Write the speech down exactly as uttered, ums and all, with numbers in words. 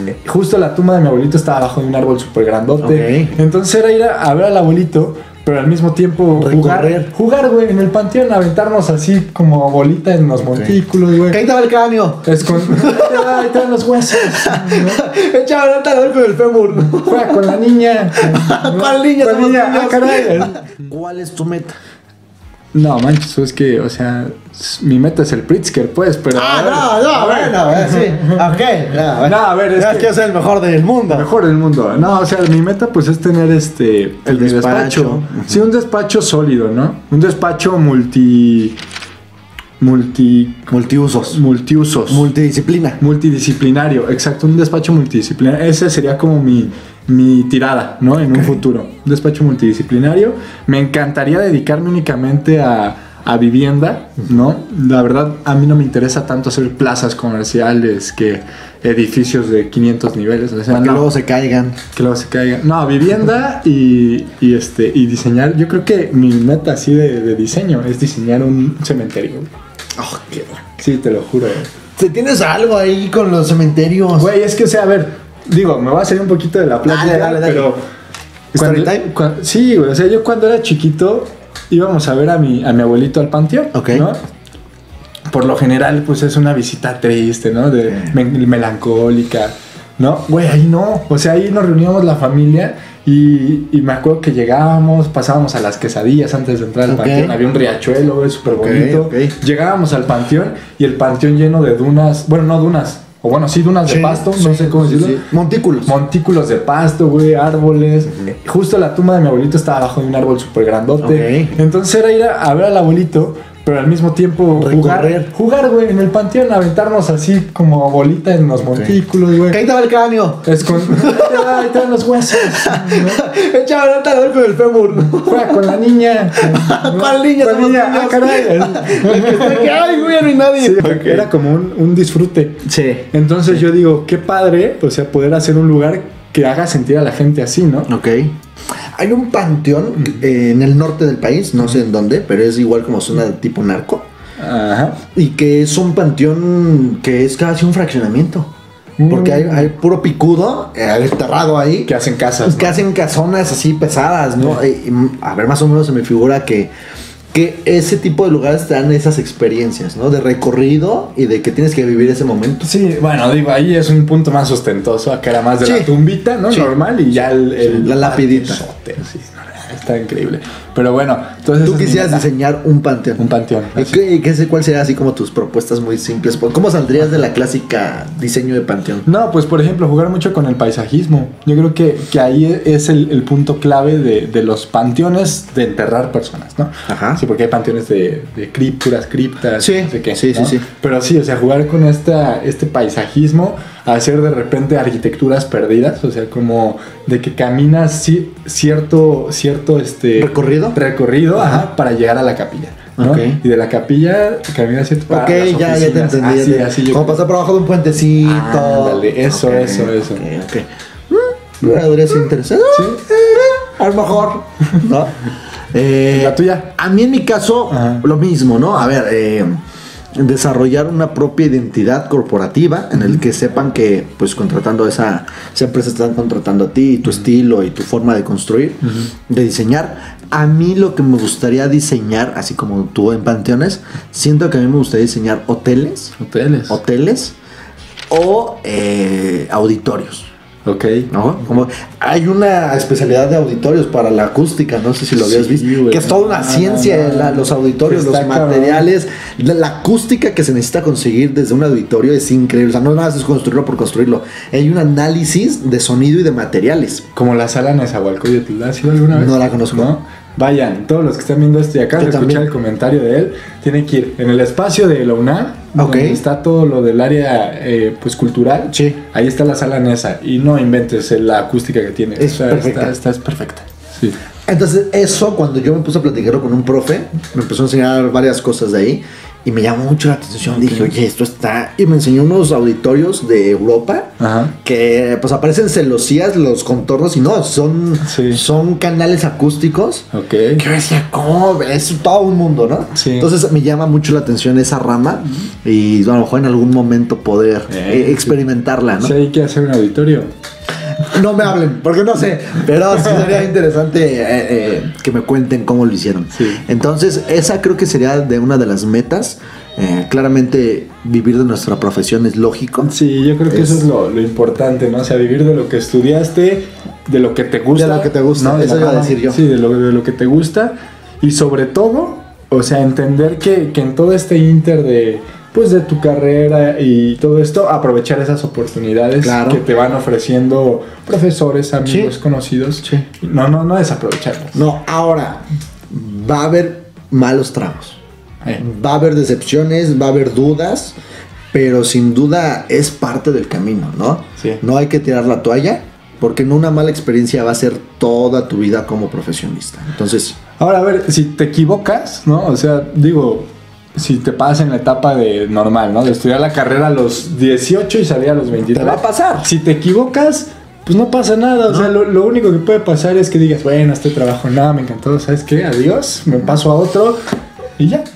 Justo la tumba de mi abuelito estaba abajo de un árbol súper grandote. Okay. Entonces era ir a, a ver al abuelito, pero al mismo tiempo Recorrer. jugar, jugar, güey, en el panteón, aventarnos así como bolita en los okay. montículos, güey. ¿Qué ahí estaba el cráneo? Es con... ahí están los huesos. ¿No? Echaba el talón con el fémur. Juega con la niña. ¿Cuál niña? ¿Cuál niña? Ah, caray. ¿Cuál es tu meta? No, manches, es que, o sea, mi meta es el Pritzker, pues, pero... Ah, no, no, bueno, a ver, sí. Ok, no, bueno. No, a ver, es ya que... que es el mejor del mundo. El mejor del mundo. No, o sea, mi meta, pues, es tener este... El pues, despacho. despacho. Uh-huh. Sí, un despacho sólido, ¿no? Un despacho multi... Multi... Multiusos. Multiusos. Multidisciplina. Multidisciplinario, exacto, un despacho multidisciplinario. Ese sería como mi... mi tirada, ¿no? En okay. un futuro. Un despacho multidisciplinario. Me encantaría dedicarme únicamente a, a vivienda, ¿no? La verdad, a mí no me interesa tanto hacer plazas comerciales que edificios de quinientos niveles. O sea, que no, luego se caigan. Que luego se caigan. No, vivienda y, y, este, y diseñar. Yo creo que mi meta así de, de diseño es diseñar un cementerio. Oh, qué... Sí, te lo juro. ¿Te ¿Tienes algo ahí con los cementerios? Güey, es que, o sea, a ver... Digo, me va a salir un poquito de la plática, dale, dale, dale. pero... ¿Story cuando, time? Cuando, sí, güey, o sea, yo cuando era chiquito íbamos a ver a mi, a mi abuelito al panteón, Ok. ¿no? Por lo general, pues es una visita triste, ¿no? De me, melancólica, ¿no? Güey, ahí no, o sea, ahí nos reuníamos la familia y, y me acuerdo que llegábamos, pasábamos a las quesadillas antes de entrar al okay. panteón, había un riachuelo, güey, súper okay, bonito. Okay. Llegábamos al panteón y el panteón lleno de dunas, bueno, no dunas, o bueno, sí, dunas sí, de pasto, sí, no sé cómo decirlo. Sí. Montículos. Montículos de pasto, güey, árboles. Uh-huh. Justo la tumba de mi abuelito estaba abajo de un árbol súper grandote. Okay. Entonces era ir a, a ver al abuelito, pero al mismo tiempo jugar, jugar, güey, en el panteón, aventarnos así como bolita en los okay. montículos, güey. ¿Qué ahí estaba el cráneo? Es con... ahí están los huesos. ¿No? Echaba el talón con el fémur. Juega con la niña. ¿Cuál niña? ¿Cuál niña? Ah, caray. Ay, güey, no hay nadie. Sí, okay. Era como un, un disfrute. Sí. Entonces sí. yo digo, qué padre, o sea, poder hacer un lugar que haga sentir a la gente así, ¿no? Ok. Hay un panteón eh, en el norte del país, no sé en dónde, pero es igual como zona de tipo narco. Ajá. Y que es un panteón que es casi un fraccionamiento. Mm. Porque hay, hay puro picudo eh, enterrado ahí. Que hacen casas. Que ¿no? hacen casonas así pesadas, ¿no? Sí. Y, a ver, más o menos se me figura que, que ese tipo de lugares te dan esas experiencias, ¿no? De recorrido y de que tienes que vivir ese momento. Sí, bueno, digo, ahí es un punto más ostentoso. Acá era más de sí. la tumbita, ¿no? Sí. Normal y ya el... el sí, la lapidita. Sote, sí, está increíble. Pero bueno, entonces... Tú quisieras diseñar un panteón. Un panteón. ¿Y qué, qué, cuál sería así como tus propuestas muy simples? ¿Cómo saldrías de la clásica diseño de panteón? No, pues por ejemplo, jugar mucho con el paisajismo. Yo creo que, que ahí es el, el punto clave de, de los panteones de enterrar personas, ¿no? Ajá. Sí, porque hay panteones de, de cripturas, criptas, sí, no sé qué. Sí, ¿no? sí, sí. Pero sí, o sea, jugar con esta, este paisajismo, hacer de repente arquitecturas perdidas, o sea, como de que caminas ci- cierto, cierto este recorrido, recorrido ajá. Ajá, para llegar a la capilla, ¿no? Okay. Y de la capilla caminas cierto para Ok, las ya, ya te entendí. Así, ya te... así yo como pasar por abajo de un puentecito. Ah, dale, eso, okay, eso, eso. Okay, okay. Mm, podría ser interesante. Sí. Eh, a lo mejor, ¿no? Eh, ¿La tuya? A mí en mi caso, ajá. lo mismo, ¿no? A ver, eh, desarrollar una propia identidad corporativa en el que sepan que pues contratando a esa, esa empresa están contratando a ti y tu uh-huh. estilo y tu forma de construir, uh-huh. de diseñar. A mí lo que me gustaría diseñar, así como tú en panteones, siento que a mí me gustaría diseñar hoteles, hoteles, hoteles o eh, auditorios. Ok. ¿No? Como hay una especialidad de auditorios para la acústica, no sé si lo habías sí, visto, güey. Que es toda una ah, ciencia, no, no, la, los auditorios, los materiales, la, la acústica que se necesita conseguir desde un auditorio es increíble. O sea, no nada más es construirlo por construirlo. Hay un análisis de sonido y de materiales. Como la sala Nezahualcóyotl, ¿la has ido alguna vez? No la conozco. ¿No? Vayan, todos los que están viendo esto y acá de escuchar el comentario de él, tienen que ir en el espacio de la UNAM, okay. donde está todo lo del área eh, pues cultural. Sí. Ahí está la sala Nesa y no inventes la acústica que tiene. Es o sea, perfecta. Está, está, es perfecta. Sí. Entonces eso, cuando yo me puse a platicarlo con un profe, me empezó a enseñar varias cosas de ahí y me llamó mucho la atención. Okay. Dije, oye, esto está... Y me enseñó unos auditorios de Europa. Ajá. Que pues aparecen celosías los contornos y no, son, sí. son canales acústicos. Ok. Que yo decía, ¿cómo? Es todo un mundo, ¿no? Sí. Entonces me llama mucho la atención esa rama y a lo mejor en algún momento poder eh, eh, experimentarla, ¿no? Sí, hay que hacer un auditorio. No me hablen, porque no sé, pero sí sería interesante eh, eh, que me cuenten cómo lo hicieron. Sí. Entonces, esa creo que sería de una de las metas. Eh, claramente, vivir de nuestra profesión es lógico. Sí, yo creo que es, eso es lo, lo importante, ¿no? O sea, vivir de lo que estudiaste, de lo que te gusta. De lo que te gusta, ¿no? Eso iba a decir yo. Sí, de lo, de lo que te gusta. Y sobre todo, o sea, entender que, que en todo este inter de... pues de tu carrera y todo esto, aprovechar esas oportunidades claro. que te van ofreciendo profesores, amigos, sí. conocidos. Sí. No, no, no desaprovecharlas. No, ahora va a haber malos tragos. Eh. Va a haber decepciones, va a haber dudas, pero sin duda es parte del camino, ¿no? Sí. No hay que tirar la toalla, porque no una mala experiencia va a ser toda tu vida como profesionista. Entonces, ahora a ver, si te equivocas, ¿no? O sea, digo, si te pasas en la etapa de normal, ¿no? De estudiar la carrera a los dieciocho y salir a los veintitrés. Te va a pasar. Si te equivocas, pues no pasa nada. O no. sea, lo, lo único que puede pasar es que digas, bueno, este trabajo nada, me encantó, ¿sabes qué? Adiós, me paso a otro y ya.